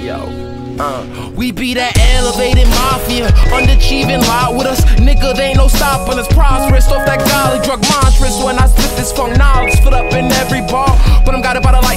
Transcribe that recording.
We be that elevated mafia, underachieving loud with us. Nigga, they ain't no stopping us. Prosperous off that golly drug mantras. When I spit this funk knowledge, split up in every bar. But I'm got about a life